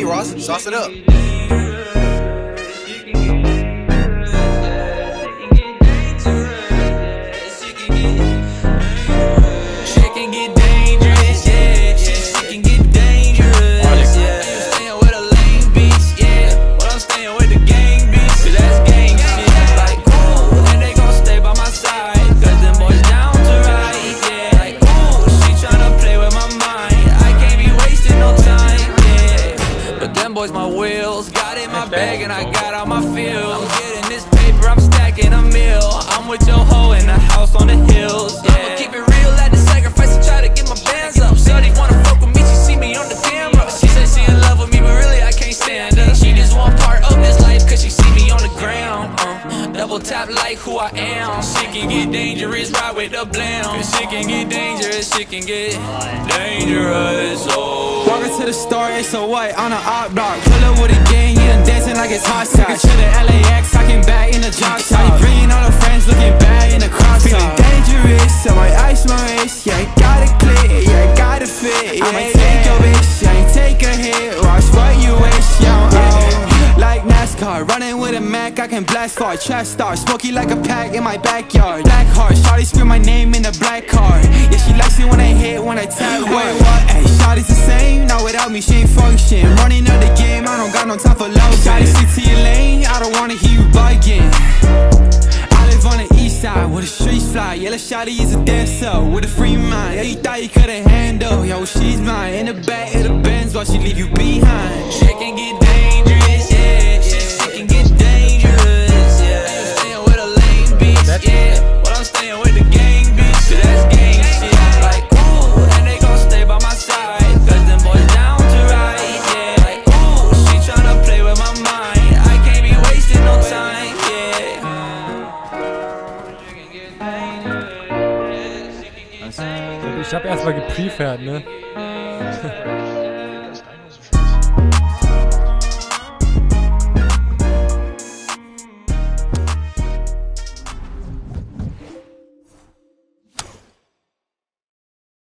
Ross, sauce it up. Boys, my wheels got in my bag and I got out my field. I'm getting this paper, I'm stacking a meal. I'm with your hoe in the house on the hills. Yeah. I'ma keep it real, at the sacrifice and try to get my bands up. Shorty wanna fuck with me, she see me on the camera. She said she in love with me, but really I can't stand her. She just want part of this life cause she see me on the ground. Double tap like who I am. Shit can get dangerous, ride with the blam. Cause shit can get dangerous, shit can get dangerous. Oh. Walking to the store, it's a white on an art block. Pull up with a gang, yeah, I'm dancing like it's hot sauce. To the LAX, talking back in the job shop. Bringing all the friends, looking bad in the cross. Feeling dangerous, so I ice my wrist. Yeah, I got it clear, yeah, I got it fit. Yeah, I'ma take your bitch, yeah, I ain't take a hit. Watch what you wish, yeah, like NASCAR, running with a Mac, I can blast far. Trash star, smoky like a pack in my backyard. Black heart, shawty scream my name in the black car. Yeah, she likes it when I hit, when I tap. Wait, what? Hey, shawty's the same, not without me, she ain't function. Running out the game, I don't got no time for love. Shawty, stick to your lane, I don't wanna hear you bugging. I live on the east side, where the streets fly. Yeah, the shawty is a dancer, with a free mind. Yeah, you thought you couldn't handle, yo, she's mine. In the back of the Benz, while she leave you behind. Shit can get dangerous, yeah, shit can get dangerous, yeah. Staying with a lame bitch, yeah. Well, I'm staying with the gang bitch, so that's gang shit. Like, ooh, and they gon' stay by my side, cause them boys down to ride, yeah. Like, ooh, she tryna play with my mind, I can't be wasting no time, yeah. Shit can get dangerous, shit can get dangerous. Ich hab erstmal geprefert, ne?